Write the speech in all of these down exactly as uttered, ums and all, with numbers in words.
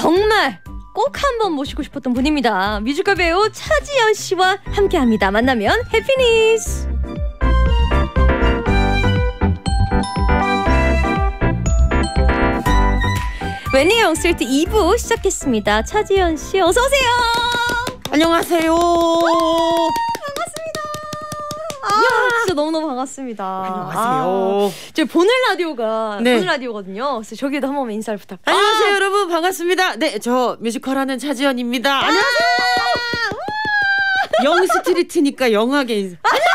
정말 꼭 한번 모시고 싶었던 분입니다. 뮤지컬 배우 차지연 씨와 함께합니다. 만나면 해피니스. 웬니 영스트리트 이 부 시작했습니다. 차지연 씨 어서 오세요. 안녕하세요. 반갑습니다. 아, 진짜 너무너무 반갑습니다. 안녕하세요. 아, 저 보는 라디오가 네. 보는 라디오거든요. 그래서 저기도 한 번만 인사를 부탁드립니다. 안녕하세요, 여러분. 반갑습니다. 네, 저 뮤지컬하는 차지연입니다. 아, 안녕하세요. 영스트리트니까 영하게 인사.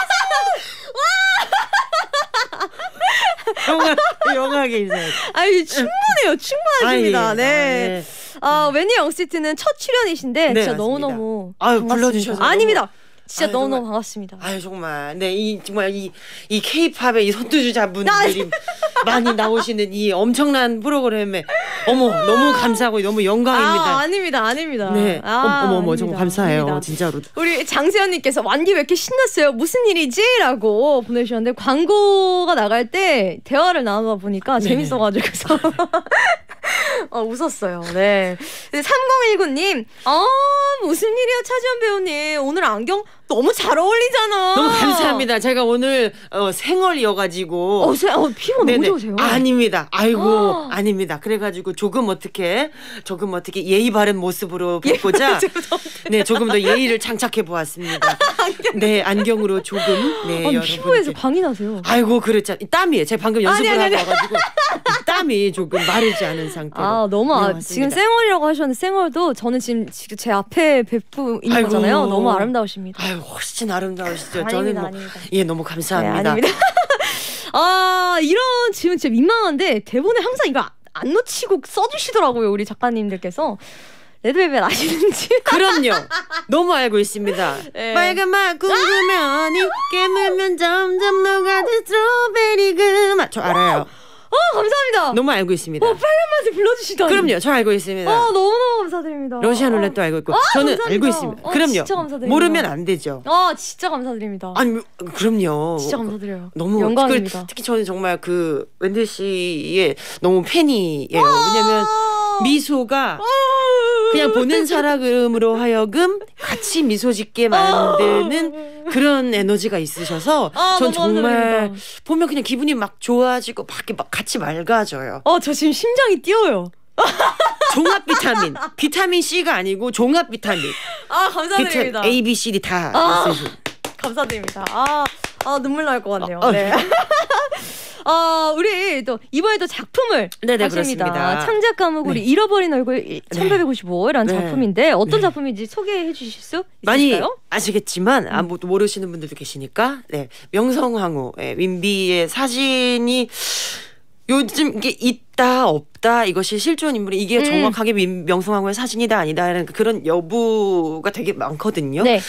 영하, 영하게 인사해. 아유, 충분해요. 충분하십니다. 아, 예. 네. 아, 네. 아, 웬니 영스트리트는 첫 출연이신데 네, 진짜 맞습니다. 너무너무 아유, 반갑습니다. 불러주셔서 아닙니다. 너무... 진짜 아유, 너무너무 정말. 반갑습니다. 아유, 정말. 네, 이 정말 이 이 케이팝의 이 선두주자분들이 많이 나오시는 이 엄청난 프로그램에 어머, 너무 감사하고 너무 영광입니다. 아, 아닙니다. 아닙니다. 네. 아, 어머, 어머, 정말 감사해요. 아닙니다. 진짜로. 우리 장세현님께서 완디 왜 이렇게 신났어요? 무슨 일이지? 라고 보내주셨는데 광고가 나갈 때 대화를 나누다 보니까 네네. 재밌어가지고 어, 웃었어요. 네. 삼공일구 님, 아 무슨 일이야 차지연 배우님 오늘 안경 너무 잘 어울리잖아. 너무 감사합니다. 제가 오늘 어, 생얼이어가지고 어, 세, 어 피부 네네. 너무 좋으세요. 아닙니다. 아이고 아. 아닙니다. 그래가지고 조금 어떻게 조금 어떻게 예의 바른 모습으로 보고자 네 조금 더 예의를 장착해 보았습니다. 네 안경으로 조금 네 아니, 여러분께. 피부에서 광이 나세요. 아이고 그렇죠. 땀이에요. 제가 방금 연습을 아니, 아니, 하고 와가지고 땀이 조금 마르지 않은 상태로. 아 너무 네, 아, 맞습니다. 지금 생얼이라고 하셨는데 생얼도 저는 지금 지금 제 앞에 베프 있는 아이고. 거잖아요. 너무 아름다우십니다. 아유 훨씬 아름다우시죠. 아닙니다, 저는 뭐 아닙니다. 예 너무 네, 감사합니다. 아닙니다. 아 이런 질문 진짜 민망한데 대본에 항상 이거 안 놓치고 써주시더라고요 우리 작가님들께서. 레드벨벳 아시는지? 그럼요. 너무 알고 있습니다. 네. 빨간 맛 궁금하니 깨물면 점점 녹아든 스트로베리 그 맛. 저 알아요. 어 감사합니다. 너무 알고 있습니다. 어 빨간 맛을 불러주시다니. 그럼요. 저 알고 있습니다. 어 너무너무 감사드립니다. 러시안 어. 룰렛도 알고 있고 아, 저는 감사합니다. 알고 있습니다. 어, 그럼요. 진짜 감사드립니다. 모르면 안 되죠. 아 진짜 감사드립니다. 아니 그럼요. 진짜 감사드려요. 너무 영광입니다. 그, 특히 저는 정말 그 웬디 씨의 너무 팬이에요. 왜냐면 미소가 그냥 보는 사람으로 하여금 같이 미소 짓게 만드는 그런 에너지가 있으셔서 아, 전 너무 정말 감사드립니다. 보면 그냥 기분이 막 좋아지고 막, 막 같이 맑아져요. 어 저 지금 심장이 뛰어요. 종합 비타민. 비타민 C가 아니고 종합 비타민. 아 감사드립니다. 비타, A, B, C, D 다 아. 있으시고. 감사드립니다. 아, 아 눈물 날 것 같네요. 아, 네. 아 우리 또 이번에 또 작품을 네네, 하십니다. 그렇습니다. 창작 과목 우리 네. 잃어버린 얼굴 천팔백오십오라는 네. 작품인데 어떤 네. 작품인지 소개해 주실 수 많이 있을까요? 아시겠지만 아, 뭐, 모르시는 분들도 계시니까 네 명성황후 예, 윈비의 사진이 요즘 이게 있다 없다 이것이 실존 인물이 이게 음. 정확하게 민, 명성황후의 사진이다 아니다라는 그런 여부가 되게 많거든요. 네.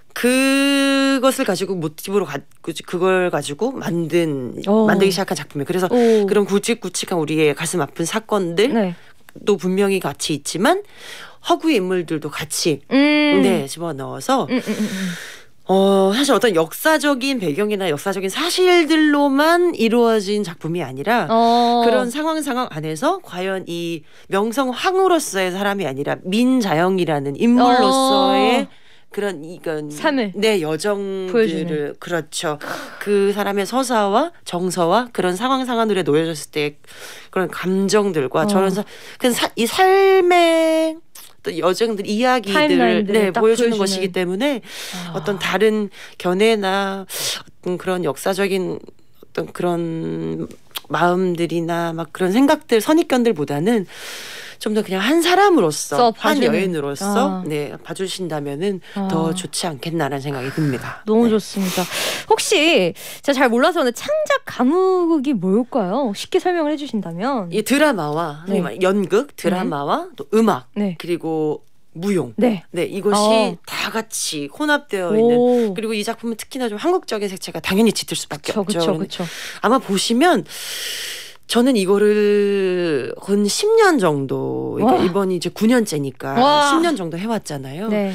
그것을 가지고 모티브로 가, 그걸 가지고 만든 오. 만들기 시작한 작품이에요. 그래서 오. 그런 굵직굵직한 우리의 가슴 아픈 사건들 네. 또 분명히 같이 있지만 허구의 인물들도 같이 음. 네 집어넣어서 음, 음, 음, 음. 어 사실 어떤 역사적인 배경이나 역사적인 사실들로만 이루어진 작품이 아니라 어. 그런 상황 상황 안에서 과연 이 명성황후로서의 사람이 아니라 민자영이라는 인물로서의 어. 그런 이건 삶을 네 여정들을 보여주는. 그렇죠. 그 사람의 서사와 정서와 그런 상황 상황들에 놓여졌을 때 그런 감정들과 어. 저런 사, 그 사, 이 삶의 또 여정들 이야기들을 타임라인들을 네, 딱 보여주는 보여주는. 것이기 때문에 아. 어떤 다른 견해나 어떤 그런 역사적인 어떤 그런 마음들이나 막 그런 생각들 선입견들보다는 좀 더 그냥 한 사람으로서 한 봐주는. 여인으로서 아. 네 봐주신다면은 아. 더 좋지 않겠나라는 생각이 듭니다. 너무 네. 좋습니다. 혹시 제가 잘 몰라서 근데 창작 과목이 뭘까요? 쉽게 설명을 해주신다면. 이 드라마와 네. 연극, 드라마와 또 음악 네. 그리고 무용 네. 네 이것이 어. 다 같이 혼합되어 있는 오. 그리고 이 작품은 특히나 좀 한국적인 색채가 당연히 짙을 수밖에 그쵸, 없죠. 그쵸, 그쵸. 아마 보시면 저는 이거를 한 십 년 정도 그러니까 와. 이번이 이제 구 년째니까 와. 십 년 정도 해왔잖아요. 네.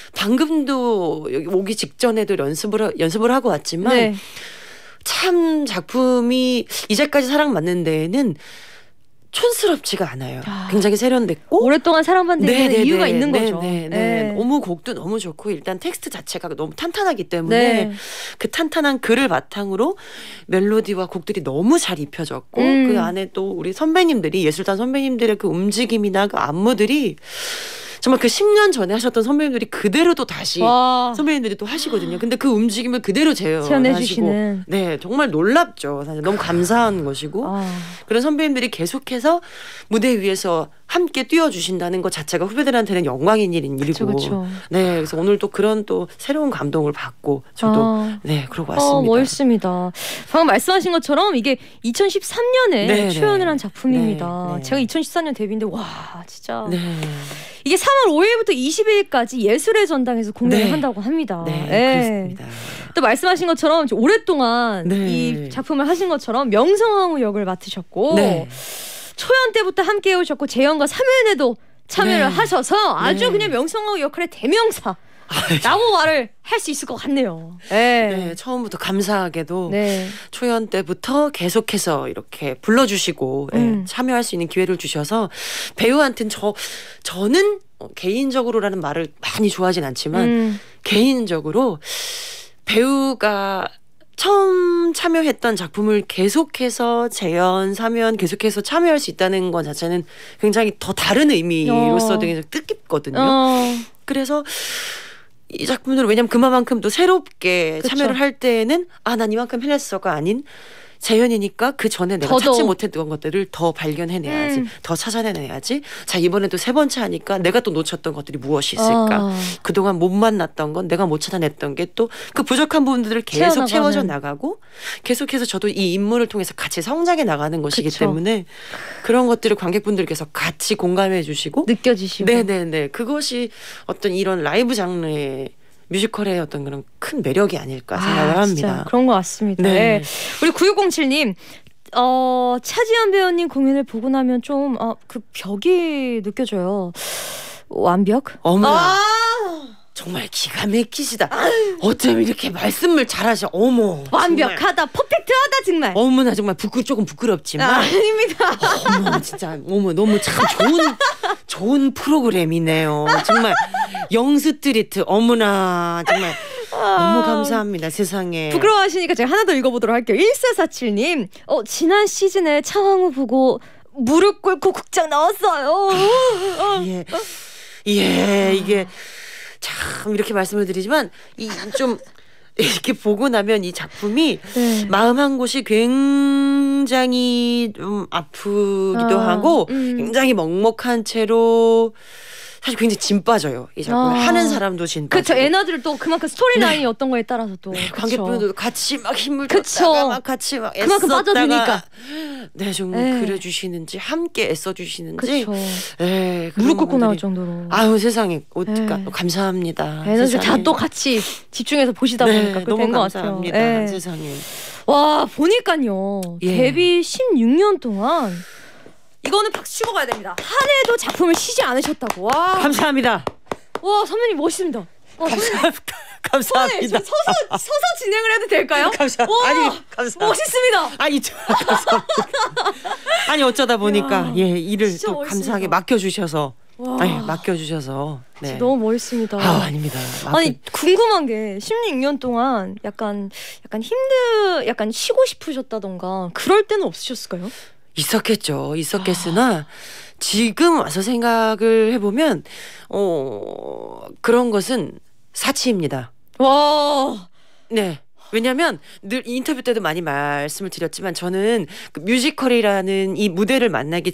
방금도 여기 오기 직전에도 연습을 하- 연습을 하고 왔지만 네. 참 작품이 이제까지 사랑받는 데에는 촌스럽지가 않아요. 아, 굉장히 세련됐고 오랫동안 사랑받는 네네네. 이유가 있는 거죠. 네네. 네. 너무 곡도 너무 좋고 일단 텍스트 자체가 너무 탄탄하기 때문에 네. 그 탄탄한 글을 바탕으로 멜로디와 곡들이 너무 잘 입혀졌고 음. 그 안에 또 우리 선배님들이 예술단 선배님들의 그 움직임이나 그 안무들이 정말 그 십 년 전에 하셨던 선배님들이 그대로 또 다시 와. 선배님들이 또 하시거든요. 근데 그 움직임을 그대로 재현하시고 재현해주시는. 네 정말 놀랍죠. 사실 너무 감사한 것이고 아. 그런 선배님들이 계속해서 무대 위에서 함께 띄워주신다는 것 자체가 후배들한테는 영광인 일인 일이고 그쵸. 네 그래서 오늘 또 그런 또 새로운 감동을 받고 저도 아. 네 그러고 어, 왔습니다. 멋있습니다. 방금 말씀하신 것처럼 이게 이천십삼 년에 네네. 초연을 한 작품입니다. 네, 네. 제가 이천십사 년 데뷔인데 와 진짜 네. 이게 삼월 오일부터 이십일까지 예술의 전당에서 공연을 네. 한다고 합니다. 네, 예. 그렇습니다. 또 말씀하신 것처럼 오랫동안 네. 이 작품을 하신 것처럼 명성황후 역을 맡으셨고 네. 초연 때부터 함께 해오셨고 재연과 삼 회에도 참여를 네. 하셔서 아주 네. 그냥 명성황후 역할의 대명사 라고 말을 할 수 있을 것 같네요. 네. 네, 처음부터 감사하게도 네. 초연 때부터 계속해서 이렇게 불러주시고 음. 예, 참여할 수 있는 기회를 주셔서 배우한테는 저 저는 어, 개인적으로라는 말을 많이 좋아하진 않지만 음. 개인적으로 배우가 처음 참여했던 작품을 계속해서 재연, 삼연 계속해서 참여할 수 있다는 것 자체는 굉장히 더 다른 의미로서 어. 되게 뜻깊거든요. 어. 그래서 이 작품들은 왜냐면 그만큼 또 새롭게 그쵸. 참여를 할 때는 아, 난 이만큼 해냈어가 아닌 재연이니까 그 전에 내가 더더욱. 찾지 못했던 것들을 더 발견해내야지, 음. 더 찾아내야지. 자 이번에 또 세 번째 하니까 내가 또 놓쳤던 것들이 무엇이 있을까? 아. 그동안 못 만났던 건 내가 못 찾아냈던 게 또 그 부족한 부분들을 계속 채워나가는. 채워져 나가고 계속해서 저도 이 인물을 통해서 같이 성장해 나가는 것이기 그쵸. 때문에 그런 것들을 관객분들께서 같이 공감해 주시고 느껴지시고 네네네 그것이 어떤 이런 라이브 장르의 뮤지컬의 어떤 그런 큰 매력이 아닐까 생각을 아, 합니다. 진짜 그런 것 같습니다. 네. 네. 우리 구육공칠 님 어, 차지연 배우님 공연을 보고 나면 좀 어, 그 벽이 느껴져요. 완벽? 어머나 아! 정말 기가 막히시다. 어쩜 이렇게 말씀을 잘하셔. 어머 완벽하다. 퍼펙트하다 정말. 정말. 어머나 정말 부끄 조금 부끄럽지만 아, 아닙니다. 어머 진짜 어머 너무 참 좋은 좋은 프로그램이네요. 정말 영스트리트 어머나 정말 너무 감사합니다. 세상에. 부끄러워하시니까 제가 하나 더 읽어보도록 할게요. 일사사칠 님 어, 지난 시즌에 차황우 보고 무릎 꿇고 극장 나왔어요. 예. 예, 이게 참 이렇게 말씀을 드리지만 이 좀 이렇게 보고 나면 이 작품이 네. 마음 한 곳이 굉장히 좀 아프기도 아, 하고 음. 굉장히 먹먹한 채로 사실 굉장히 진 빠져요. 이 작품을 아. 하는 사람도 진 빠지고. 그쵸. 에너지를 또 그만큼 스토리라인이 어떤 거에 따라서 또 네, 그쵸. 관객분들도 같이 막 힘을 그쵸. 줬다가 막 같이 막 그만큼 애썼다가 빠져드니까. 네, 좀 네. 그래 주시는지 함께 애써 주시는지 그쵸. 네, 그런 무릎 꿇고 나올 분들이- 정도로 아유 세상에 어떡 네. 감사합니다. 에너지 세상에. 다 또 같이 집중해서 보시다 네, 보니까 그렇게 너무 된 것 같아요. 감사합니다. 네. 세상에. 와 보니까요 예. 데뷔 십육 년 동안 이거는 박수 치고 가야 됩니다. 한 해도 작품을 쉬지 않으셨다고. 와, 감사합니다. 와 선배님 멋있습니다. 와, 선배님, 감사합니다. 선배님, 감사합니다. 저 서서 서서 진행을 해도 될까요? 감사. 와, 아니 감사. 멋있습니다. 아니 저, 감사합니다. 아니 어쩌다 보니까 야, 예 일을 진짜 또 멋있습니다. 감사하게 맡겨주셔서 와, 네, 맡겨주셔서 네. 진짜 너무 멋있습니다. 아 아닙니다. 맡겨- 아니 궁금한 게 십육 년 동안 약간 약간 힘들 약간 쉬고 싶으셨다던가 그럴 때는 없으셨을까요? 있었겠죠. 있었겠으나 지금 와서 생각을 해보면 어 그런 것은 사치입니다. 와, 네. 왜냐하면 늘 인터뷰 때도 많이 말씀을 드렸지만 저는 그 뮤지컬이라는 이 무대를 만나기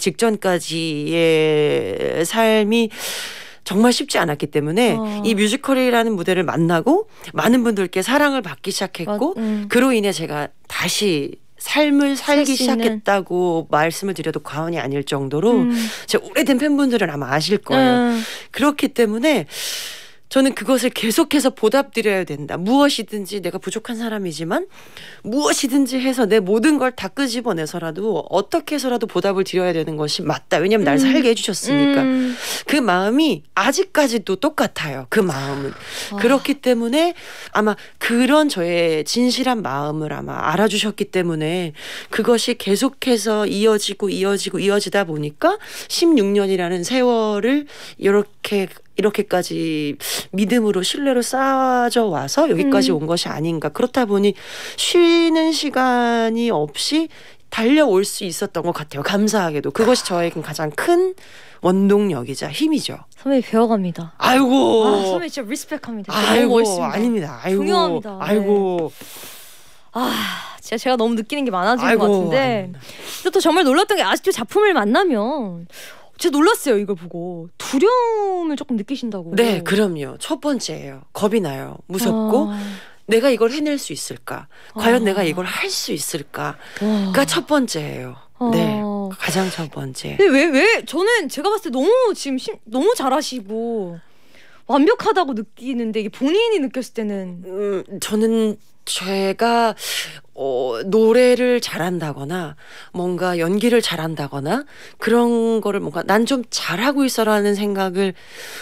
직전까지의 삶이 정말 쉽지 않았기 때문에 어. 이 뮤지컬이라는 무대를 만나고 많은 분들께 사랑을 받기 시작했고 맞- 음. 그로 인해 제가 다시 삶을 살기 수 있는. 시작했다고 말씀을 드려도 과언이 아닐 정도로 음. 제 오래된 팬분들은 아마 아실 거예요. 음. 그렇기 때문에 저는 그것을 계속해서 보답드려야 된다. 무엇이든지 내가 부족한 사람이지만 무엇이든지 해서 내 모든 걸 다 끄집어내서라도 어떻게 해서라도 보답을 드려야 되는 것이 맞다. 왜냐면 날 음. 살게 해주셨으니까. 음. 그 마음이 아직까지도 똑같아요. 그 마음은. 아. 그렇기 때문에 아마 그런 저의 진실한 마음을 아마 알아주셨기 때문에 그것이 계속해서 이어지고 이어지고 이어지다 보니까 십육 년이라는 세월을 이렇게 이렇게까지 믿음으로 신뢰로 쌓아져 와서 여기까지 음. 온 것이 아닌가. 그렇다 보니 쉬는 시간이 없이 달려올 수 있었던 것 같아요. 감사하게도. 그것이 저에겐 가장 큰 원동력이자 힘이죠. 선배님 배워갑니다. 아이고. 아, 선배님 진짜 리스펙합니다. 아이고. 멋있습니다. 아닙니다. 아이고. 중요합니다. 아이고. 네. 아, 진짜 제가 너무 느끼는 게 많아진 아이고, 것 같은데. 또 정말 놀랐던 게 아직도 작품을 만나면 진짜 놀랐어요. 이걸 보고 두려움을 조금 느끼신다고. 네, 그럼요. 첫 번째예요. 겁이 나요. 무섭고 아. 내가 이걸 해낼 수 있을까? 과연 아. 내가 이걸 할 수 있을까? 와. 가 첫 번째예요. 아. 네, 가장 첫 번째. 왜 왜 저는 제가 봤을 때 너무 지금 심, 너무 잘하시고 완벽하다고 느끼는데 이게 본인이 느꼈을 때는 음, 저는 제가 어, 노래를 잘한다거나 뭔가 연기를 잘한다거나 그런 거를 뭔가 난 좀 잘하고 있어라는 생각을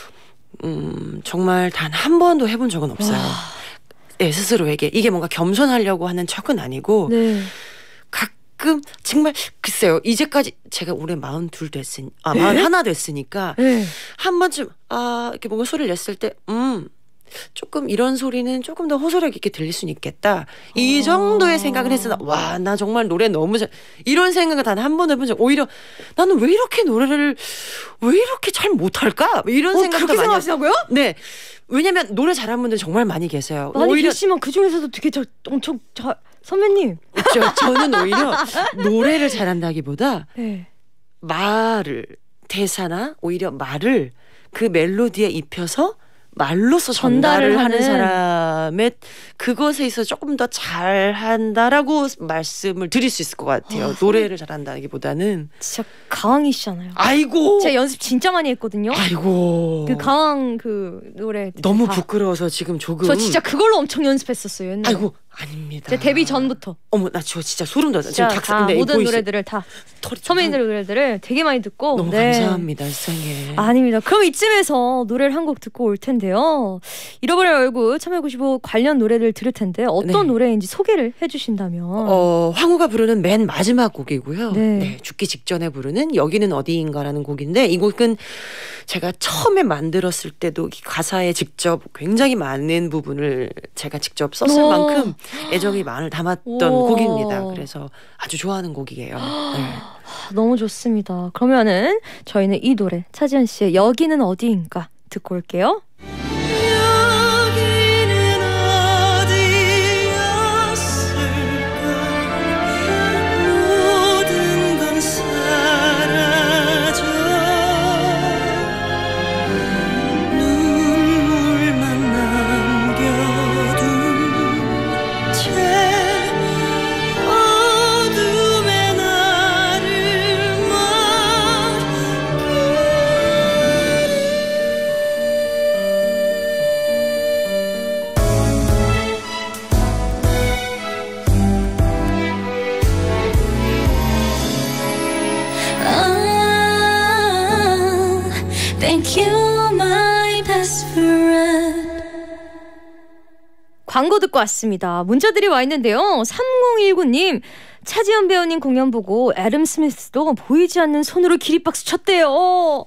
음, 정말 단 한 번도 해본 적은 없어요. 네, 스스로에게. 이게 뭔가 겸손하려고 하는 척은 아니고 네. 가끔 정말 글쎄요. 이제까지 제가 올해 마흔둘 됐으니 아 마흔하나 됐으니까 네. 한 번쯤 아 이렇게 뭔가 소리를 냈을 때 음 조금 이런 소리는 조금 더 호소력 있게 들릴 수는 있겠다. 이 정도의 생각을 했으나 와, 나 정말 노래 너무 잘 이런 생각을 단 한 번 해본 적 오히려 나는 왜 이렇게 노래를 왜 이렇게 잘 못할까? 이런 어, 생각도 그렇게 많이 생각하시냐고요? 네. 왜냐면 노래 잘하는 분들 정말 많이 계세요. 많이 오히려 계시면 그 중에서도 되게 저, 엄청 잘 선배님. 저, 저는 오히려 노래를 잘한다기보다 네. 말을 대사나 오히려 말을 그 멜로디에 입혀서 말로서 전달을, 전달을 하는 하는 사람의 그것에 있어서 조금 더 잘한다라고 말씀을 드릴 수 있을 것 같아요. 아, 노래를 잘한다기보다는. 진짜 가왕이시잖아요. 아이고. 제가 연습 진짜 많이 했거든요. 아이고. 그 가왕 그 노래 너무 다. 부끄러워서 지금 조금. 저 진짜 그걸로 엄청 연습했었어요. 옛날에. 아이고 아닙니다. 제 데뷔 전부터. 어머 나 저 진짜 소름 돋아. 진짜 지금 다 네, 모든 보이시... 노래들을 다 털이 선배님들 노래들을 되게 많이 듣고 너무 네. 감사합니다 세상에. 아닙니다. 그럼 이쯤에서 노래를 한 곡 듣고 올 텐데요. 잃어버린 얼굴 참여해보시고 관련 노래를 들을 텐데 어떤 네. 노래인지 소개를 해주신다면. 어, 황후가 부르는 맨 마지막 곡이고요. 네. 네, 죽기 직전에 부르는 여기는 어디인가라는 곡인데 이 곡은 제가 처음에 만들었을 때도 이 가사에 직접 굉장히 많은 부분을 제가 직접 썼을 오. 만큼 애정이 많을 담았던 오. 곡입니다. 그래서 아주 좋아하는 곡이에요. 네. 너무 좋습니다. 그러면은 저희는 이 노래 차지연 씨의 여기는 어디인가 듣고 올게요. 광고 듣고 왔습니다. 문자들이 와 있는데요. 삼공일구 님 차지연 배우님 공연 보고 애덤 스미스도 보이지 않는 손으로 기립박수 쳤대요.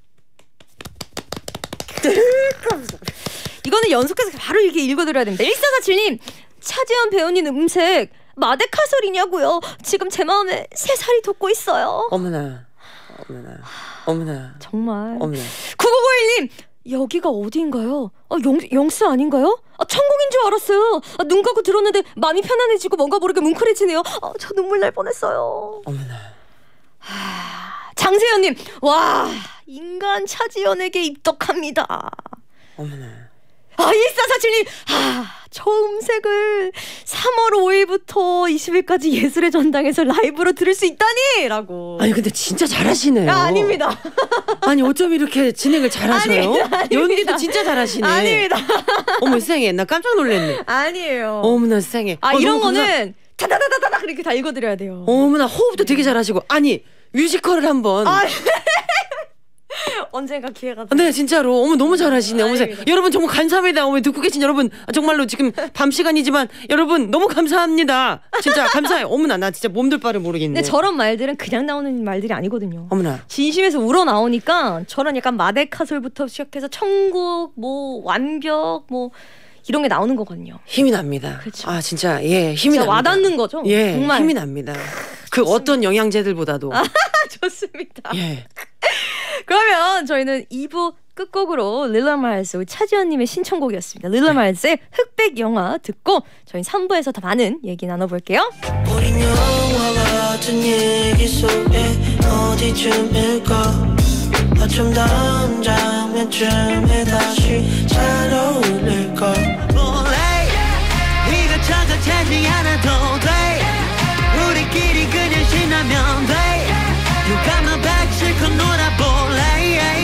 이거는 연속해서 바로 이렇게 읽어드려야 됩니다. 일사사칠 님 차지연 배우님 음색 마데카솔이냐고요. 지금 제 마음에 세 살이 돋고 있어요. 어머나 어머나 어머나 정말. 어머나. 구구구일 님 여기가 어디인가요? 아, 영, 영수 아닌가요? 아, 천국인 줄 알았어요. 아, 눈 감고 들었는데 마음이 편안해지고 뭔가 모르게 뭉클해지네요. 아, 저 눈물 날 뻔했어요. 어머나. 하, 장세현님, 와 인간 차지연에게 입덕합니다. 어머나. 아, 일사사칠 님, 아, 저 음색을 삼월 오일부터 이십일까지 예술의 전당에서 라이브로 들을 수 있다니! 라고. 아니 근데 진짜 잘하시네요. 아, 아닙니다. 아니 어쩜 이렇게 진행을 잘하셔요? 아닙니다, 아닙니다. 연기도 진짜 잘하시네. 아닙니다. 어머 세상에 나 깜짝 놀랐네. 아니에요. 어머나 세상에. 아 어, 이런 너무 감사- 거는 다다다다다 그렇게 다 읽어드려야 돼요. 어머나 호흡도 되게 잘하시고 아니 뮤지컬을 한번. 아, 언젠가 기회가 돼. 네 진짜로 어머 너무 잘하시네. 어머 아닙니다. 여러분 정말 감사합니다. 어머 듣고 계신 여러분 정말로 지금 밤 시간이지만 여러분 너무 감사합니다. 진짜 감사해요. 어머나 나 진짜 몸둘 바를 모르겠네. 근데 저런 말들은 그냥 나오는 말들이 아니거든요. 어머나. 진심에서 우러 나오니까 저런 약간 마데카솔부터 시작해서 천국, 뭐 완벽, 뭐 이런 게 나오는 거거든요. 힘이 납니다. 그쵸. 아 진짜 예 힘이 진짜 납니다. 와닿는 거죠. 예 정말. 힘이 납니다. 그 어떤 영양제들보다도. 좋습니다. 예. 그러면 저희는 이 부 끝곡으로 릴라 마일스 차지연님의 신청곡이었습니다. 릴라 마일스의 흑백 영화 듣고 저희 삼 부에서 더 많은 얘기 나눠볼게요. 우린 영화 같은 얘기 속에 어디쯤일까 어쩜 다음 장면쯤에 다시 잘 어울릴까 몰래 네가 찾아채지 않아도 돼 우리끼리 그냥 신나면 돼 누가 너 백실컷 놀아볼래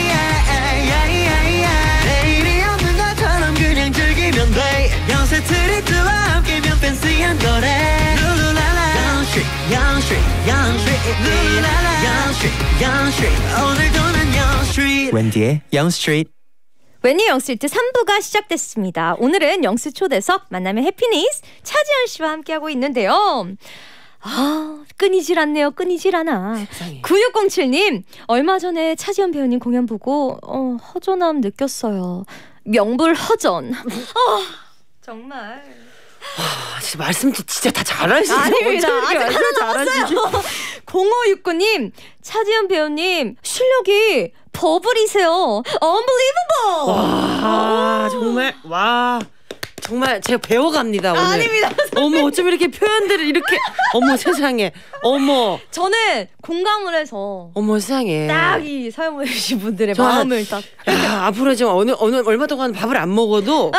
내일이 없는 것처럼 그냥 즐기면 돼 영세 트리트와 함께면 팬시한 노래 룰루랄라 영쉬 영쉬 영쉬 룰루랄라 영쉬 영쉬 오늘도 난 영쉬 웬디의 영스트리트. 웬니 영스트리트 삼 부가 시작됐습니다. 오늘은 영스 초대석 만남의 해피니스 차지연 씨와 함께하고 있는데요. 아 끊이질 않네요. 끊이질 않아. 세상에. 구육공칠님 얼마 전에 차지연 배우님 공연 보고 어, 허전함 느꼈어요. 명불 허전. 아 정말. 아, 진짜 말씀 진짜 다 잘하시죠. 아닙니다. 어쩜 이렇게 아직 말씀 하나 잘하시지? 남았어요. 공오육구님 차지연 배우님 실력이 버블이세요. Unbelievable. 와 정말 와 정말 제가 배워갑니다 오늘. 아닙니다. 어머 어쩜 이렇게 표현들을 이렇게 어머 세상에 어머 저는 공감을 해서 어머 세상에. 딱 이 사연 보내주신 분들의 저 한- 마음을 딱. 야, 앞으로 좀 어느 어느 얼마 동안 밥을 안 먹어도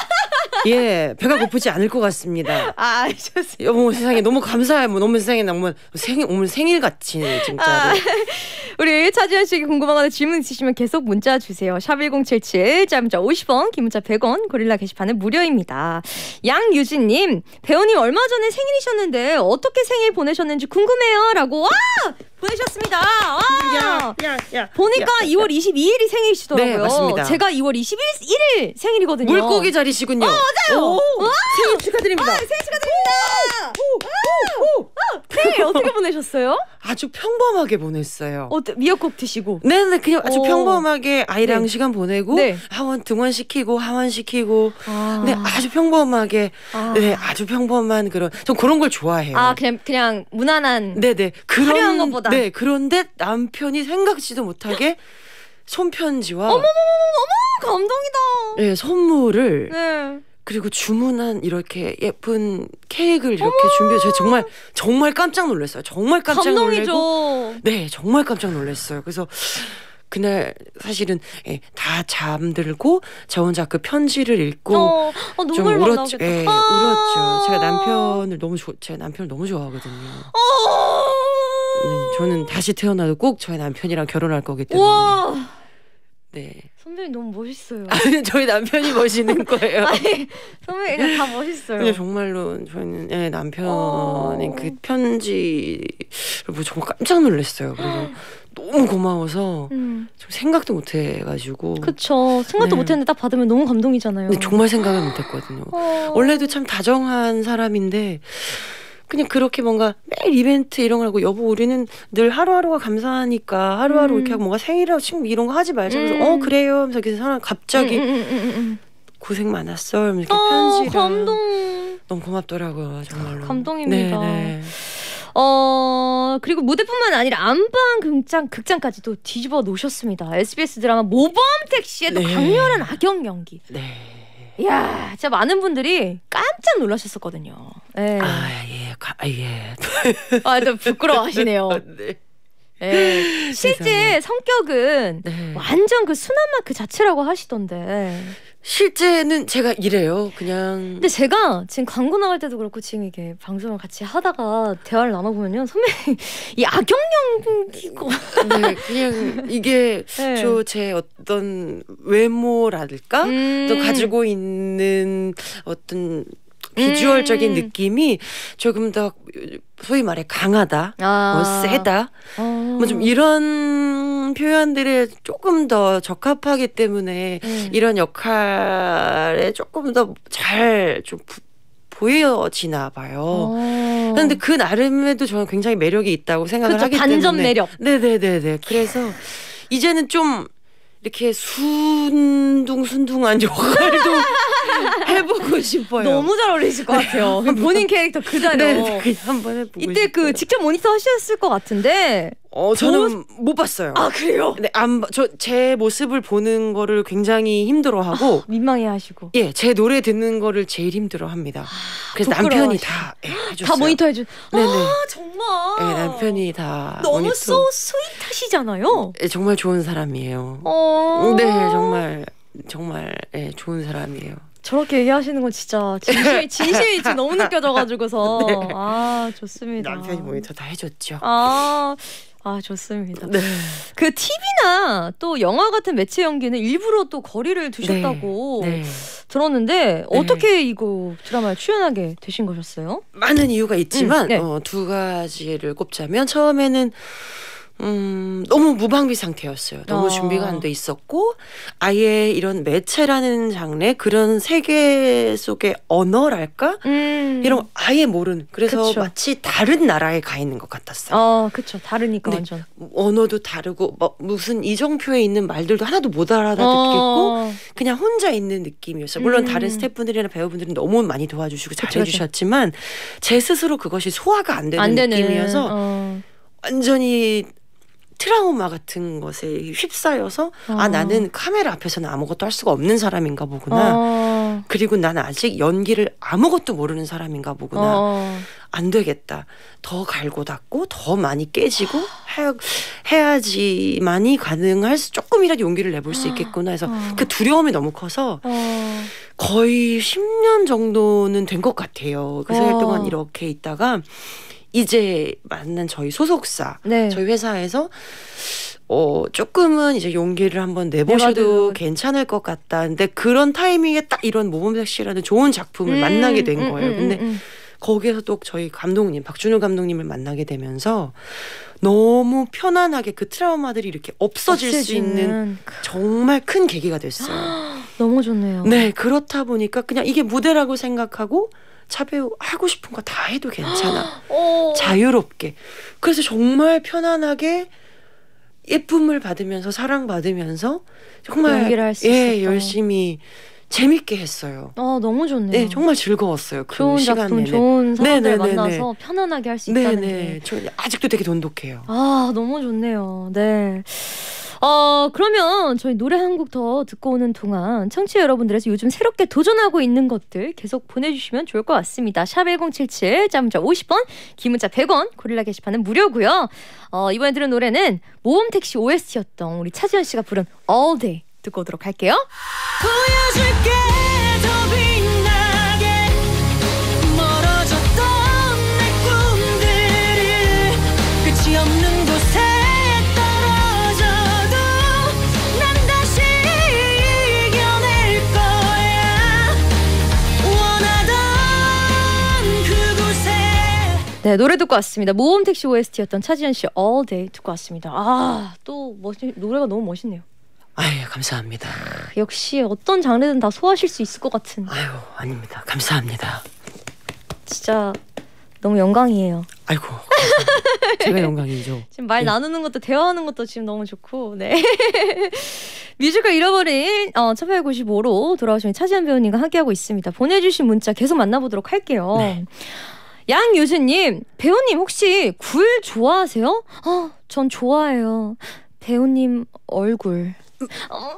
예 배가 고프지 않을 것 같습니다. 아 좋습니다. 어머 세상에 너무 감사해요. 뭐 너무 세상에 너무 생일 오늘 생일 같이 진짜로. 아, 우리 차지연 씨에게 궁금한 거나 질문 있으시면 계속 문자 주세요. 샵 일공칠칠 짧은 문자 오십 원 긴 문자 백 원 고릴라 게시판은 무료입니다. 양유진님 배우님 얼마 전에 생일이셨는데 어떻게 생일 보내셨는지 궁금해요 라고 와 보내셨습니다. 와. 야, 보니까 이월 이십이일이 생일이시더라고요. 네, 맞습니다. 제가 이월 이십일 생일이거든요. 물고기 자리시군요. 맞아요. 생일 축하드립니다. 아, 생일 축하드립니다. 생일 어떻게 보내셨어요? 아주 평범하게 보냈어요. 어, 미역국 드시고. 네네 그냥 아주 오. 평범하게 아이랑 네. 시간 보내고 네. 하원 등원시키고 하원시키고 아. 네 아주 평범하게 아. 네 아주 평범한 그런 전 그런 걸 좋아해요. 아 그냥 그냥 무난한. 네네 그런 화려한 것보다. 네 그런데 남편이 생각지도 못하게 손편지와 어머머머머 감동이다. 네, 선물을 네. 그리고 주문한 이렇게 예쁜 케이크를 이렇게 준비해 저 정말 정말 깜짝 놀랐어요. 정말 깜짝 놀라고 감동이죠. 네 정말 깜짝 놀랐어요. 그래서 그날 사실은 예, 다 잠들고 저 혼자 그 편지를 읽고 어, 어, 좀 눈물 막 울었죠. 나오겠다. 예, 아. 울었죠. 제가 남편을 너무 좋 제가 남편을 너무 좋아하거든요. 어. 네, 저는 다시 태어나도 꼭 저희 남편이랑 결혼할 거기 때문에. 와 네. 선배님 너무 멋있어요. 아니 저희 남편이 멋있는 거예요. 아니 선배님 그냥 다 멋있어요. 근데 정말로 저희는 예, 남편의 어. 그 편지를 보고 정말 깜짝 놀랐어요. 그래서 너무 고마워서 음, 좀 생각도 못 해가지고. 그쵸. 생각도 네. 못했는데 딱 받으면 너무 감동이잖아요. 근데 정말 생각을 못했거든요. 어. 원래도 참 다정한 사람인데 그냥 그렇게 뭔가 매일 이벤트 이런 걸 하고 여보 우리는 늘 하루하루가 감사하니까 하루하루 음. 이렇게 하고 뭔가 생일하고 친구 이런 거 하지 말자. 그래서 음. 어 그래요 하면서 그 사람 갑자기 음, 음, 음, 음, 음. 고생 많았어 이렇게 어, 편지를 감동. 너무 고맙더라고요 정말로. 감동입니다. 네네. 어 그리고 무대뿐만 아니라 안방 극장 극장까지도 뒤집어 놓으셨습니다. 에스비에스 드라마 모범 택시의 또 네. 강렬한 악역 연기. 네. 이야, 진짜 많은 분들이 깜짝 놀라셨었거든요. 예. 아 예. 가, 아, 예. 아, 좀 부끄러워하시네요. 네. 예. 실제 세상에. 성격은 네. 완전 그 순한 맛 그 자체라고 하시던데. 실제는 제가 이래요. 그냥. 근데 제가 지금 광고 나갈 때도 그렇고 지금 이게 방송을 같이 하다가 대화를 나눠보면요. 선배 이 악영향이고. 네, 그냥 이게 네. 저 제 어떤 외모랄까? 음. 또 가지고 있는 어떤 비주얼적인 음. 느낌이 조금 더 소위 말해 강하다, 아. 뭐 세다, 어. 뭐 좀 이런 표현들에 조금 더 적합하기 때문에 음. 이런 역할에 조금 더 잘 좀 보여지나 봐요. 어. 그런데 그 나름에도 저는 굉장히 매력이 있다고 생각을 그렇죠. 하기 반전 때문에 매력. 네네네네. 그래서 이제는 좀 이렇게 순둥순둥한 역할도 해보고 싶어요. 너무 잘 어울리실 것 같아요. 본인 캐릭터 그대로. 네, 그냥 한번 해보고 이때 싶어요. 그 직접 모니터 하셨을 것 같은데. 어, 저는 못 봤어요. 아 그래요? 네, 안, 저 제 모습을 보는 거를 굉장히 힘들어하고, 아, 민망해하시고. 예, 제 노래 듣는 거를 제일 힘들어합니다. 그래서 부끄러워하시- 남편이 다 예, 해줬어요. 다 모니터 해주. 네네. 아 정말. 예, 남편이 다 너무 모니터. 소 스윗하시잖아요. 예, 정말 좋은 사람이에요. 어. 네, 정말 정말 예, 좋은 사람이에요. 저렇게 얘기하시는 건 진짜 진심이 진심이 지금 너무 느껴져가지고서 네. 아 좋습니다. 남편이 모니터 다 해줬죠. 아. 아 좋습니다. 네. 그 티비나 또 영화 같은 매체 연기는 일부러 또 거리를 두셨다고 네. 들었는데 어떻게 이거 드라마에 출연하게 되신 거셨어요? 많은 이유가 있지만 음, 네. 어, 두 가지를 꼽자면 처음에는 음, 너무 무방비 상태였어요. 너무 아. 준비가 안 돼 있었고 아예 이런 매체라는 장르 그런 세계 속의 언어랄까? 음. 이런 거 아예 모르는 그래서 그쵸. 마치 다른 나라에 가 있는 것 같았어요. 아 그쵸 다르니까 네. 완전. 언어도 다르고 뭐 무슨 이정표에 있는 말들도 하나도 못 알아듣겠고 어. 그냥 혼자 있는 느낌이었어요. 물론 음. 다른 스태프분들이나 배우분들이 너무 많이 도와주시고 그쵸, 잘해주셨지만 제 스스로 그것이 소화가 안 되는 안 되는 느낌이어서 어. 완전히 트라우마 같은 것에 휩싸여서 어. 아 나는 카메라 앞에서는 아무것도 할 수가 없는 사람인가 보구나. 어. 그리고 나는 아직 연기를 아무것도 모르는 사람인가 보구나. 어. 안 되겠다. 더 갈고 닦고 더 많이 깨지고 해, 해야지만이 가능할 수 조금이라도 용기를 내볼 수 있겠구나 해서 어. 그 두려움이 너무 커서 어. 거의 십 년 정도는 된 것 같아요. 그 세 달 어. 동안 이렇게 있다가 이제 만난 저희 소속사 네. 저희 회사에서 어 조금은 이제 용기를 한번 내보셔도 내봐도. 괜찮을 것 같다. 근데 그런 타이밍에 딱 이런 모범생 씨라는 좋은 작품을 음, 만나게 된 음, 거예요. 음, 근데 음, 음. 거기에서 또 저희 감독님 박준호 감독님을 만나게 되면서 너무 편안하게 그 트라우마들이 이렇게 없어질 수 있는 없애지는. 정말 큰 계기가 됐어요. 너무 좋네요. 네, 그렇다 보니까 그냥 이게 무대라고 생각하고 차배우 하고 싶은 거 다 해도 괜찮아. 어. 자유롭게. 그래서 정말 편안하게 예쁨을 받으면서 사랑받으면서 정말 연기를 할수 예, 있었다. 열심히 재밌게 했어요. 어 너무 좋네요. 네, 정말 즐거웠어요. 그 좋은 시간 작품, 내내. 좋은 사람들 네네네네. 만나서 편안하게 할 수 있다는 네네. 게. 저 아직도 되게 돈독해요. 아 너무 좋네요. 네. 어 그러면 저희 노래 한 곡 더 듣고 오는 동안 청취자 여러분들에서 요즘 새롭게 도전하고 있는 것들 계속 보내주시면 좋을 것 같습니다. 샵 일공칠칠 짬문자 오십 원 긴 문자 백 원 고릴라 게시판은 무료고요. 어, 이번에 들은 노래는 모험택시 오에스티였던 우리 차지연 씨가 부른 All Day 듣고 오도록 할게요. 보여줄게 더 빛나게 멀어졌던 내 꿈들을 끝이 없는 곳에 떨어져도 난 다시 이겨낼 거야 원하던 그곳에. 네 노래 듣고 왔습니다. 모험택시 오에스티였던 차지연 씨 All Day 듣고 왔습니다. 아또 멋진 노래가 너무 멋있네요. 아유, 감사합니다. 역시 어떤 장르든 다 소화하실 수 있을 것 같은. 아유, 아닙니다. 감사합니다. 진짜 너무 영광이에요. 아이고, 감사합니다. 제가 영광이죠. 지금 말 네. 나누는 것도 대화하는 것도 지금 너무 좋고 네. 뮤지컬 잃어버린 어, 천팔백구십오로 돌아오신 차지연 배우님과 함께하고 있습니다. 보내주신 문자 계속 만나보도록 할게요. 네. 양유진님 배우님 혹시 굴 좋아하세요? 어, 전 좋아해요. 배우님 얼굴. 어?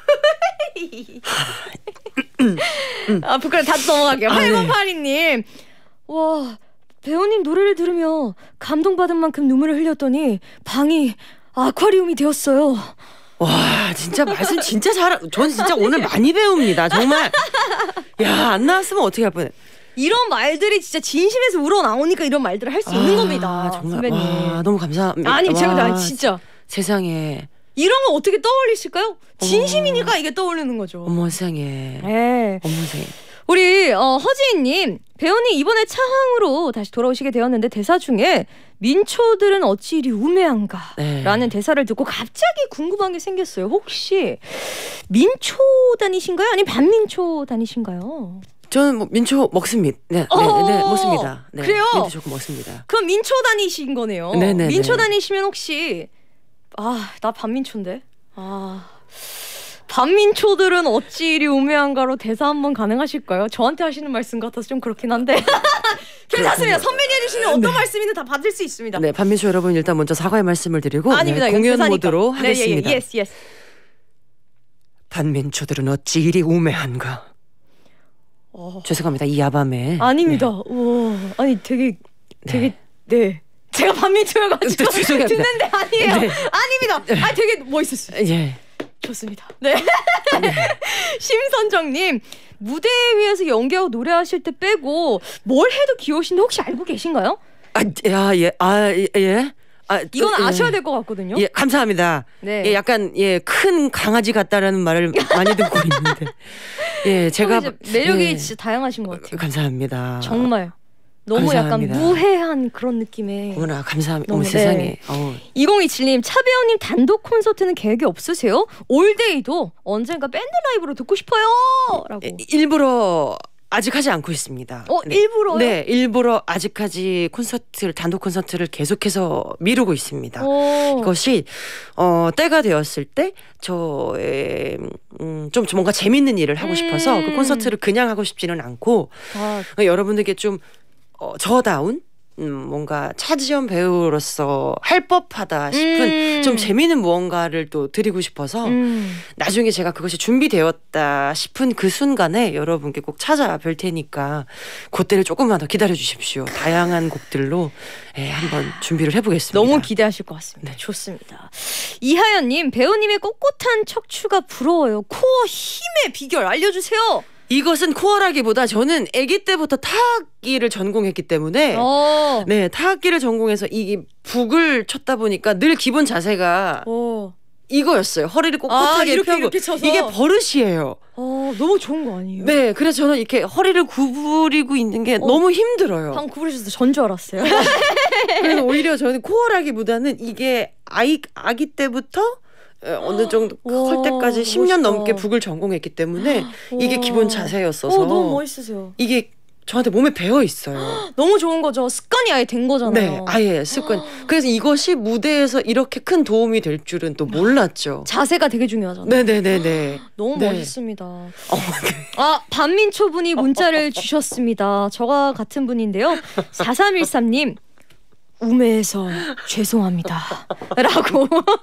아 부끄러워 다시 넘어갈게요. 아, 네. 팔공팔이님 와 배우님 노래를 들으며 감동받은 만큼 눈물을 흘렸더니 방이 아쿠아리움이 되었어요. 와 진짜 말씀 진짜 잘. 전 진짜 오늘 많이 배웁니다. 정말. 야 안 나왔으면 어떻게 할 뻔해. 이런 말들이 진짜 진심에서 우러나오니까 이런 말들을 할 수 있는 겁니다. 정말 선배님. 와, 너무 감사합니다. 아니 제가 와, 나 진짜 세상에. 이런 거 어떻게 떠올리실까요? 진심이니까 이게 떠오르는 거죠. 어머 세상에. 네. 어머 세상에. 우리 어, 허지인님 배우님 이번에 차항으로 다시 돌아오시게 되었는데 대사 중에 민초들은 어찌 이리 우매한가 네. 라는 대사를 듣고 갑자기 궁금한 게 생겼어요. 혹시 민초 다니신가요? 아니면 반민초 다니신가요? 저는 뭐 민초 먹습니다. 네, 네, 어, 네, 먹습니다. 네, 그래요? 민초 조금 먹습니다. 그럼 민초 다니신 거네요. 네네네. 민초 다니시면 혹시 아 나 반민초인데 아 반민초들은 어찌 이리 우매한가로 대사 한번 가능하실까요? 저한테 하시는 말씀 같아서 좀 그렇긴 한데 괜찮습니다. 선배님 해주시는 어떤 네. 말씀이든 다 받을 수 있습니다. 네, 반민초 여러분 일단 먼저 사과의 말씀을 드리고 아닙니다. 네, 이건 공연 대사니까. 모드로 네, 하겠습니다. 예, 예. 예스, 예스. 반민초들은 어찌 이리 우매한가. 어. 죄송합니다. 이 야밤에. 아닙니다. 우와, 아니 되게 되게 네. 제가 반민초여가지고 네, 죄송합니다. 듣는데 아니에요. 네. 아닙니다. 아 되게 멋있었어요. 예. 좋습니다. 네. 심선정님 무대 위에서 연기하고 노래하실 때 빼고 뭘 해도 귀여우신데 혹시 알고 계신가요? 아, 야, 예, 아, 예, 예. 아, 이건 예. 아셔야 될 것 같거든요. 예, 감사합니다. 네. 예, 약간 예, 큰 강아지 같다라는 말을 많이 듣고 있는데, 예, 제가 이제 매력이 예, 진짜 다양하신 것 같아요. 감사합니다. 정말 너무 감사합니다. 약간 무해한 그런 느낌의. 어머나 감사합니다. 너무, 어머 세상에. 네. 어. 이공이칠님 차 배우님 단독 콘서트는 계획이 없으세요? 올데이도 언젠가 밴드 라이브로 듣고 싶어요. 라고. 예, 일부러 아직 하지 않고 있습니다. 어 네. 일부러요? 네, 일부러 아직까지 콘서트를 단독 콘서트를 계속해서 미루고 있습니다. 오. 이것이 어 때가 되었을 때 저의 음, 좀 뭔가 재밌는 일을 하고 싶어서 음. 그 콘서트를 그냥 하고 싶지는 않고 아, 여러분들께 좀 어, 저다운 음, 뭔가 차지연 배우로서 할 법하다 싶은 음. 좀 재미있는 무언가를 또 드리고 싶어서 음. 나중에 제가 그것이 준비되었다 싶은 그 순간에 여러분께 꼭 찾아뵐 테니까 그때를 조금만 더 기다려 주십시오. 다양한 곡들로 예, 한번 준비를 해보겠습니다. 너무 기대하실 것 같습니다. 네. 좋습니다. 이하연님 배우님의 꼿꼿한 척추가 부러워요. 코어 힘의 비결 알려주세요. 이것은 코어라기보다 저는 아기 때부터 타악기를 전공했기 때문에 어. 네 타악기를 전공해서 이 북을 쳤다 보니까 늘 기본 자세가 어. 이거였어요. 허리를 꼿꼿하게 아, 이렇게, 펴고 이렇게 쳐서? 이게 버릇이에요. 어, 너무 좋은 거 아니에요? 네, 그래서 저는 이렇게 허리를 구부리고 있는 게 어. 너무 힘들어요. 방금 구부리셔서 전 줄 알았어요. 그래서 오히려 저는 코어라기보다는 이게 아이 아기 때부터 어느 정도 와, 클 때까지 십 년 멋있다. 넘게 북을 전공했기 때문에 이게 와. 기본 자세였어서 어, 너무 멋있으세요. 이게 저한테 몸에 배어 있어요. 너무 좋은 거죠. 습관이 아예 된 거잖아요. 네, 아예 습관. 그래서 이것이 무대에서 이렇게 큰 도움이 될 줄은 또 몰랐죠. 자세가 되게 중요하잖아요. 네네네네. 너무 네. 멋있습니다. 어, 아, 반민초 분이 문자를 주셨습니다. 저와 같은 분인데요. 사삼일삼님 우매해서 죄송합니다. 라고.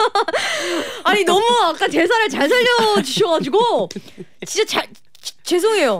아니 너무 아까 대사를 잘 살려주셔가지고 진짜 잘 지- 죄송해요.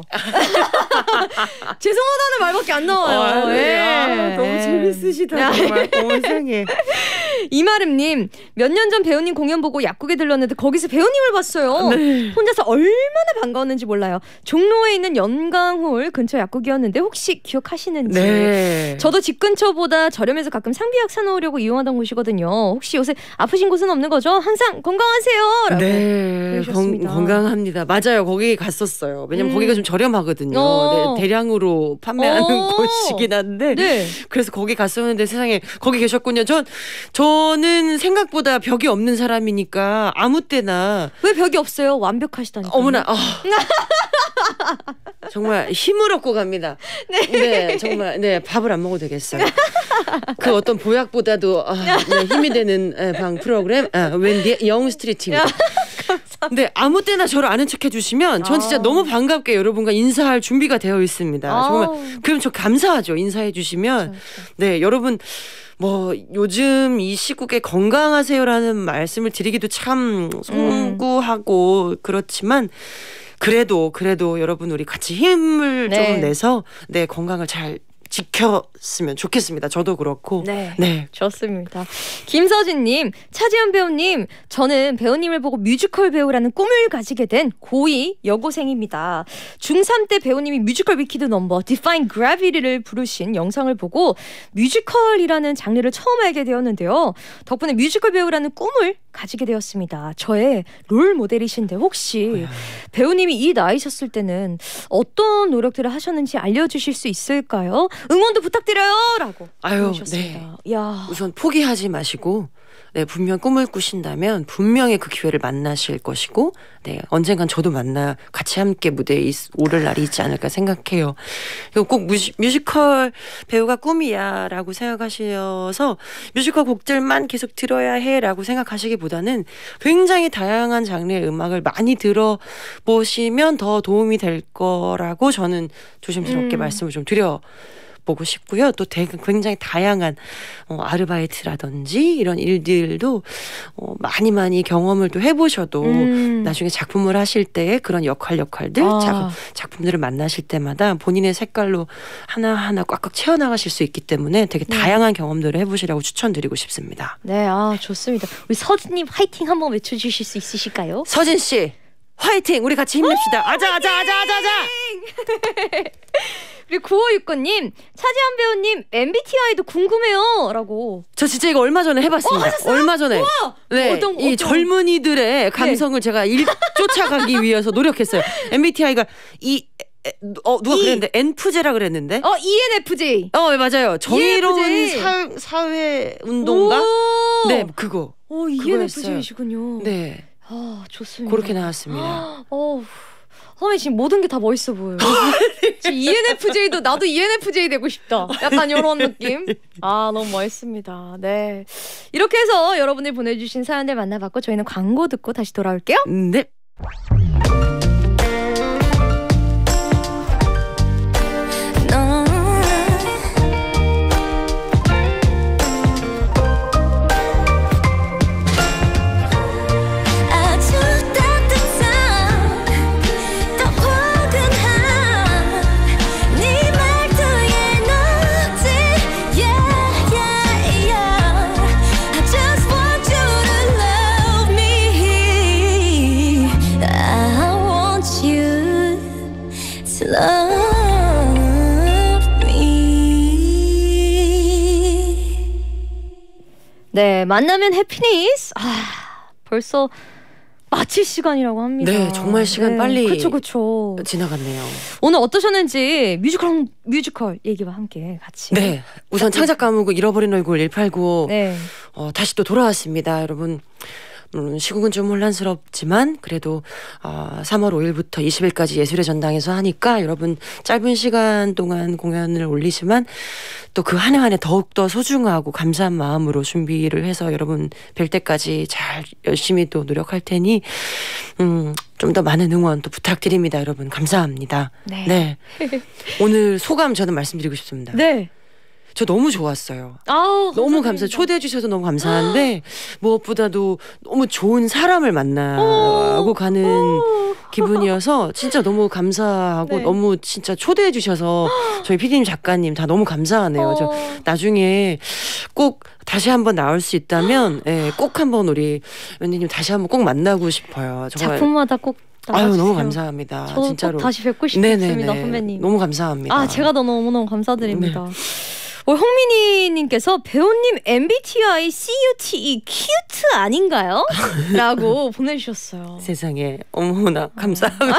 죄송하다는 말밖에 안 나와요. 아, 네. 예. 아, 너무 재밌으시다 정말. 어머 세상에. 이마름님 몇 년 전 배우님 공연 보고 약국에 들렀는데 거기서 배우님을 봤어요. 네. 혼자서 얼마나 반가웠는지 몰라요. 종로에 있는 연강홀 근처 약국이었는데 혹시 기억하시는지. 네. 저도 집 근처보다 저렴해서 가끔 상비약 사놓으려고 이용하던 곳이거든요. 혹시 요새 아프신 곳은 없는 거죠? 항상 건강하세요. 라고. 네, 건, 그러셨습니다. 건강합니다. 맞아요. 거기 갔었어요. 왜냐면 음. 거기가 좀 저렴하거든요. 어. 네, 대량으로 판매하는 어. 곳이긴 한데. 네. 그래서 거기 갔었는데 세상에 거기 계셨군요. 전 저는 생각보다 벽이 없는 사람이니까 아무 때나 왜 벽이 없어요? 완벽하시다니까. 어머나 아. 정말 힘을 얻고 갑니다. 네. 정말 네 밥을 안 먹어도 되겠어요. 그 어떤 보약보다도 아, 네, 힘이 되는 에, 방 프로그램 아, 웬디 영 스트리트입니다. 근데 아무 때나 저를 아는 척 해주시면 전 진짜 아. 너무 반갑게 여러분과 인사할 준비가 되어 있습니다. 아우. 정말 그럼 저 감사하죠. 인사해 주시면. 네 여러분 뭐 요즘 이 시국에 건강하세요라는 말씀을 드리기도 참 송구하고 그렇지만 그래도 그래도 여러분 우리 같이 힘을 네. 좀 내서 네 건강을 잘 지켰으면 좋겠습니다. 저도 그렇고. 네. 네. 좋습니다. 김서진님, 차지연 배우님, 저는 배우님을 보고 뮤지컬 배우라는 꿈을 가지게 된 고이 여고생입니다. 중삼 때 배우님이 뮤지컬 위키드 넘버 Define Gravity를 부르신 영상을 보고 뮤지컬이라는 장르를 처음 알게 되었는데요. 덕분에 뮤지컬 배우라는 꿈을 가지게 되었습니다. 저의 롤 모델이신데 혹시 배우님이 이 나이셨을 때는 어떤 노력들을 하셨는지 알려주실 수 있을까요? 응원도 부탁드려요! 라고 아유, 보내주셨습니다. 네. 야. 우선 포기하지 마시고 네, 분명 꿈을 꾸신다면 분명히 그 기회를 만나실 것이고 네, 언젠간 저도 만나 같이 함께 무대에 있, 오를 날이 있지 않을까 생각해요. 그리고 꼭 뮤지, 뮤지컬 배우가 꿈이야 라고 생각하셔서 뮤지컬 곡들만 계속 들어야 해 라고 생각하시기보다는 굉장히 다양한 장르의 음악을 많이 들어보시면 더 도움이 될 거라고 저는 조심스럽게 음. 말씀을 좀 드려 보고 싶고요. 또 되게 굉장히 다양한 어, 아르바이트라든지 이런 일들도 어, 많이 많이 경험을 또 해보셔도 음. 나중에 작품을 하실 때 그런 역할 역할들 아. 작, 작품들을 만나실 때마다 본인의 색깔로 하나하나 꽉꽉 채워나가실 수 있기 때문에 되게 네. 다양한 경험들을 해보시라고 추천드리고 싶습니다. 네, 아 좋습니다. 우리 서진님 화이팅 한번 외쳐주실 수 있으실까요? 서진 씨 화이팅! 우리 같이 힘냅시다. 아자 아자 아자 아자 아자. 그리고 구오육구 님, 차지한 배우님 엠비티아이도 궁금해요 라고. 저 진짜 이거 얼마 전에 해봤습니다. 어, 하셨어요? 얼마 전에. 우와! 네, 어떤- 이 어떤- 젊은이들의 감성을 제가 일, 쫓아가기 위해서 노력했어요. 엠비티아이가 이 에, 어 누가 이. 그랬는데 엔프제라 그랬는데. 어, 이엔에프제이. 어, 네, 맞아요. 정의로운 이엔에프제이. 사, 사회 운동가. 오! 네, 그거. 오, 그거였어요. 이엔에프제이시군요. 네, 아, 좋습니다. 그렇게 나왔습니다. 어, 선배님 지금 모든 게 다 멋있어 보여요. 지금 이엔에프제이도 나도 이엔에프제이 되고 싶다. 약간 이런 느낌. 아, 너무 멋있습니다. 네. 이렇게 해서 여러분들 보내주신 사연들 만나봤고 저희는 광고 듣고 다시 돌아올게요. 네. 네, 만나면 해피니스. 아, 벌써 마칠 시간이라고 합니다. 네, 정말 시간 빨리 그렇죠, 그렇죠. 지나갔네요. 오늘 어떠셨는지 뮤지컬 뮤지컬 얘기와 함께 같이. 네, 우선 창작 과목은 잃어버린 얼굴 일팔구 네. 어, 다시 또 돌아왔습니다, 여러분. 물론 시국은 좀 혼란스럽지만 그래도 어, 삼월 오일부터 이십일까지 예술의 전당에서 하니까 여러분 짧은 시간 동안 공연을 올리지만 또 그 한 해 한 해 더욱더 소중하고 감사한 마음으로 준비를 해서 여러분 뵐 때까지 잘 열심히 또 노력할 테니 음, 좀 더 많은 응원 또 부탁드립니다. 여러분 감사합니다. 네. 네. 오늘 소감 저는 말씀드리고 싶습니다. 네. 저 너무 좋았어요. 아우, 너무 감사. 초대해 주셔서 너무 감사한데 무엇보다도 너무 좋은 사람을 만나고 가는 기분이어서 진짜 너무 감사하고 네. 너무 진짜 초대해 주셔서 저희 피디님 작가님 다 너무 감사하네요. 어. 저 나중에 꼭 다시 한번 나올 수 있다면 예, 꼭 한번 우리 wendy님 다시 한번 꼭 만나고 싶어요. 정말. 작품마다 꼭 아유 나와주세요. 너무 감사합니다. 저도 진짜로. 꼭 다시 뵙고 싶습니다, 네네네. 선배님. 너무 감사합니다. 아, 제가 더 너무너무 감사드립니다. 네. 어, 홍민희님께서 배우님 엠비티아이 씨유티이 큐트 아닌가요? 라고 보내주셨어요. 세상에 어머나 감사합니다.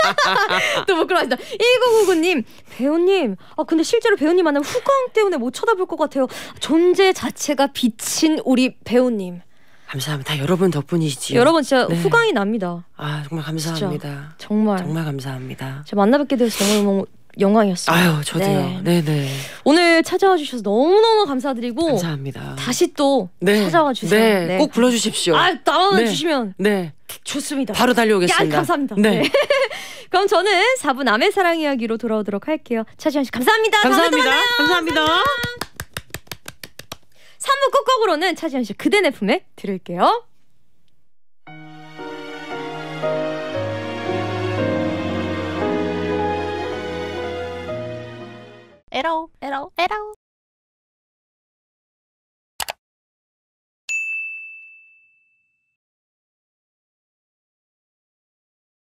또 부끄러워하시다. 일구구구 님 배우님 아 근데 실제로 배우님 만나면 후광 때문에 못 쳐다볼 것 같아요. 존재 자체가 비친 우리 배우님. 감사합니다. 여러분 덕분이시지요. 여러분 진짜 네. 후광이 납니다. 아 정말 감사합니다. 정말 정말 감사합니다. 저 만나뵙게 돼서 너무너무 영광이었어요. 아유 저도요. 네. 네네. 오늘 찾아와 주셔서 너무너무 감사드리고 감사합니다. 다시 또 네. 찾아와 주세요. 네. 네. 꼭 불러주십시오. 아 나와 네. 주시면 네. 좋습니다. 바로 달려오겠습니다. 야, 감사합니다. 네. 네. 그럼 저는 사 부 남의 사랑 이야기로 돌아오도록 할게요. 차지현 씨 감사합니다. 다음에 또 감사합니다. 만나요. 감사합니다. 삼 부 끝곡으로는 차지현 씨 그대 내 품에 들을게요. 에러 에러 에러.